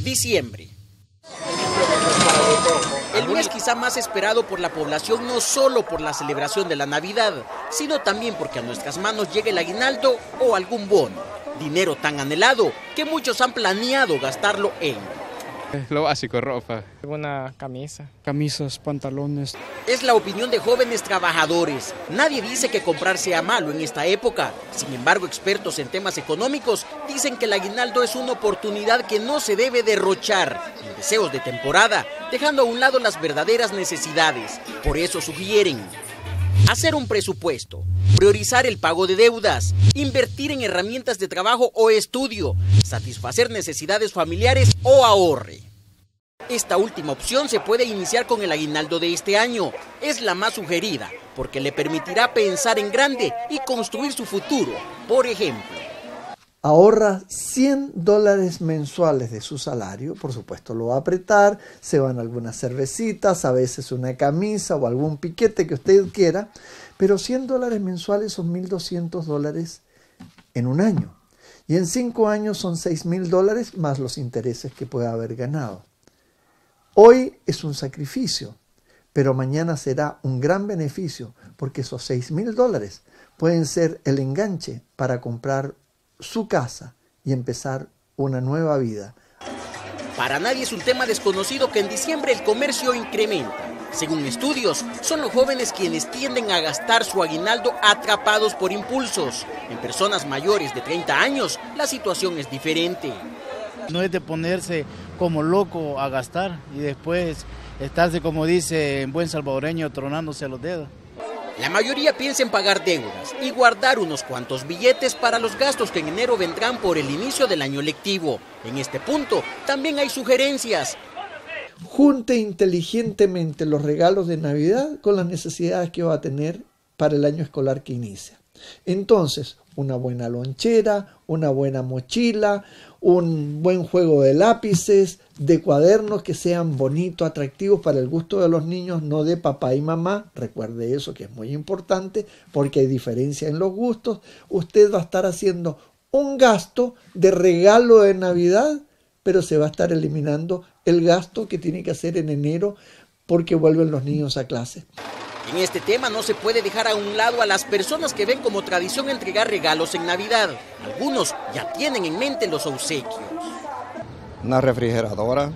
Diciembre. El mes quizá más esperado por la población, no solo por la celebración de la Navidad, sino también porque a nuestras manos llega el aguinaldo o algún bono. Dinero tan anhelado que muchos han planeado gastarlo en lo básico, ropa. Una camisa. Camisas, pantalones. Es la opinión de jóvenes trabajadores. Nadie dice que comprar sea malo en esta época. Sin embargo, expertos en temas económicos dicen que el aguinaldo es una oportunidad que no se debe derrochar en deseos de temporada, dejando a un lado las verdaderas necesidades. Por eso sugieren hacer un presupuesto, priorizar el pago de deudas, invertir en herramientas de trabajo o estudio, satisfacer necesidades familiares o ahorre. Esta última opción se puede iniciar con el aguinaldo de este año. Es la más sugerida porque le permitirá pensar en grande y construir su futuro. Por ejemplo, ahorra $100 mensuales de su salario, por supuesto lo va a apretar, se van algunas cervecitas, a veces una camisa o algún piquete que usted quiera, pero $100 mensuales son $1.200 en un año. Y en 5 años son $6.000 más los intereses que pueda haber ganado. Hoy es un sacrificio, pero mañana será un gran beneficio porque esos $6.000 pueden ser el enganche para comprar su casa y empezar una nueva vida. Para nadie es un tema desconocido que en diciembre el comercio incrementa. Según estudios, son los jóvenes quienes tienden a gastar su aguinaldo atrapados por impulsos. En personas mayores de 30 años, la situación es diferente. No es de ponerse como loco a gastar y después estarse, como dice en buen salvadoreño, tronándose los dedos. La mayoría piensa en pagar deudas y guardar unos cuantos billetes para los gastos que en enero vendrán por el inicio del año lectivo. En este punto también hay sugerencias. Junte inteligentemente los regalos de Navidad con las necesidades que va a tener para el año escolar que inicia. Entonces, una buena lonchera, una buena mochila, un buen juego de lápices, de cuadernos que sean bonitos, atractivos para el gusto de los niños, no de papá y mamá. Recuerde eso, que es muy importante porque hay diferencia en los gustos. Usted va a estar haciendo un gasto de regalo de Navidad, pero se va a estar eliminando el gasto que tiene que hacer en enero porque vuelven los niños a clase. En este tema no se puede dejar a un lado a las personas que ven como tradición entregar regalos en Navidad. Algunos ya tienen en mente los obsequios. Una refrigeradora,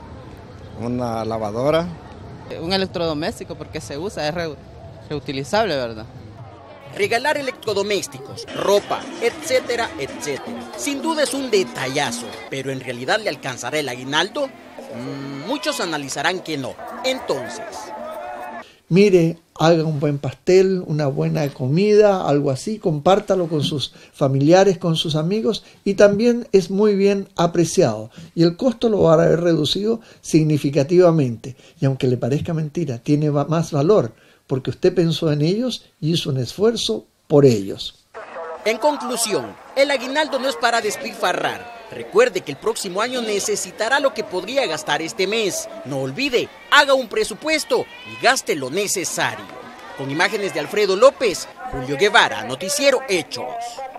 una lavadora. Un electrodoméstico porque se usa, es reutilizable, ¿verdad? Regalar electrodomésticos, ropa, etcétera, etcétera. Sin duda es un detallazo, pero ¿en realidad le alcanzará el aguinaldo? Muchos analizarán que no. Entonces, mire, haga un buen pastel, una buena comida, algo así, compártalo con sus familiares, con sus amigos y también es muy bien apreciado y el costo lo va a haber reducido significativamente y aunque le parezca mentira, tiene más valor porque usted pensó en ellos y hizo un esfuerzo por ellos. En conclusión, el aguinaldo no es para despilfarrar. Recuerde que el próximo año necesitará lo que podría gastar este mes. No olvide, haga un presupuesto y gaste lo necesario. Con imágenes de Alfredo López, Julio Guevara, Noticiero Hechos.